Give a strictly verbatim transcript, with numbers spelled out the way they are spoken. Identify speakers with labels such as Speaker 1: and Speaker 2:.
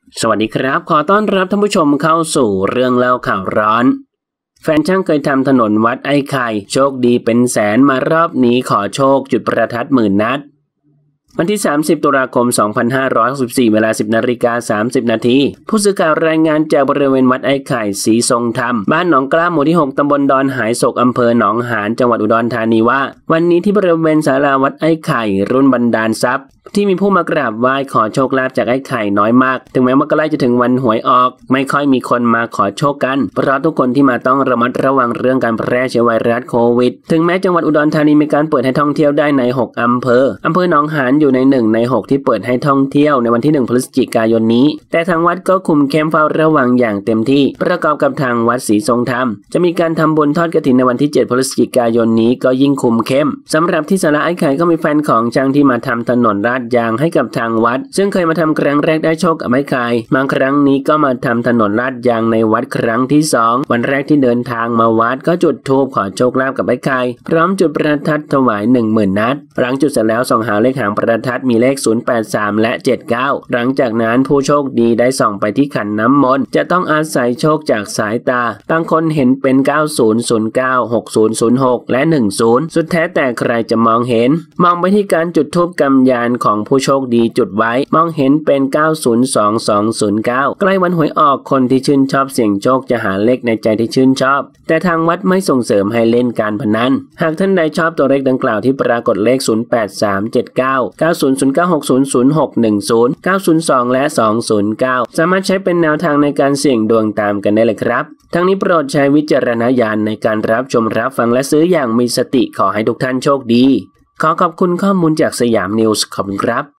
Speaker 1: สวัสดีครับขอต้อนรับท่านผู้ชมเข้าสู่เรื่องเล่าข่าวร้อนแฟนช่างเคยทำถนนวัดไอ้ไข่โชคดีเป็นแสนมารอบนี้ขอโชคจุดประทัดหมื่นนัดวันที่สามสิบตุลาคมสองพันห้าร้อยหกสิบสี่เวลา สิบนาฬิกาสามสิบนาทีผู้สื่อข่าวรายงานจากบริเวณวัดไอ้ไข่ศรีทรงธรรมบ้านหนองกล้าหมู่ที่หกตำบลดอนหายโศกอำเภอหนองหานจังหวัดอุดรธานีว่าวันนี้ที่บริเวณศาลาวัดไอ้ไข่รุ่นบรรดาลทรัพย์ที่มีผู้มากราบไหว้ขอโชคลาภจากไอ้ไข่น้อยมากถึงแม้ว่าใกล้จะถึงวันหวยออกไม่ค่อยมีคนมาขอโชคกันเพราะทุกคนที่มาต้องระมัดระวังเรื่องการแพร่เชื้อไวรัสโควิดถึงแม้จังหวัดอุดรธานีมีการเปิดให้ท่องเที่ยวได้ในหกอำเภออำเภอหนองหานอยู่ในหนึ่งในหกที่เปิดให้ท่องเที่ยวในวันที่หนึ่งพฤศจิกายนนี้แต่ทางวัดก็คุมเข้มเฝ้าระวังอย่างเต็มที่ประกอบกับทางวัดศรีทรงธรรมจะมีการทำบุญทอดกฐินในวันที่เจ็ดพฤศจิกายนนี้ก็ยิ่งคุมเข้มสำหรับที่ศาลาไอ้ไข่ก็มีแฟนของช่างที่มาทำถนนลาดยางให้กับทางวัดซึ่งเคยมาทำครั้งแรกได้โชคกับไอ้ไข่บางครั้งนี้ก็มาทำถนนลาดยางในวัดครั้งที่สองวันแรกที่เดินทางมาวัดก็จุดธูปขอโชคลาภกับไอ้ไข่พร้อมจุดประทัดถวาย หนึ่งหมื่น นัดหลังจุดเสร็จแล้วส่องหาเลขหางประทัดมีเลขศูนย์ แปด สามและเจ็ด เก้าหลังจากนั้นผู้โชคดีได้ส่องไปที่ขันน้ำมนต์จะต้องอาศัยโชคจากสายตาบางคนเห็นเป็นเก้า ศูนย์ ศูนย์ เก้า หก ศูนย์ ศูนย์ หกและหนึ่ง ศูนย์สุดแท้แต่ใครจะมองเห็นมองไปที่การจุดธูปกำยานของผู้โชคดีจุดไว้มองเห็นเป็นเก้า ศูนย์ สอง สอง ศูนย์ เก้าใกล้วันหวยออกคนที่ชื่นชอบเสี่ยงโชคจะหาเลขในใจที่ชื่นชอบแต่ทางวัดไม่ส่งเสริมให้เล่นการพนันหากท่านใดชอบตัวเลขดังกล่าวที่ปรากฏเลขศูนย์ แปด สาม เจ็ด เก้า เก้า ศูนย์ ศูนย์ เก้า หก ศูนย์ ศูนย์ หก หนึ่ง ศูนย์ เก้า ศูนย์ สองและสอง ศูนย์ เก้าสามารถใช้เป็นแนวทางในการเสี่ยงดวงตามกันได้เลยครับทั้งนี้โปรดใช้วิจารณญาณในการรับชมรับฟังและซื้ออย่างมีสติขอให้ทุกท่านโชคดีขอขอบคุณข้อมูลจากสยามนิวส์ขอบคุณครับ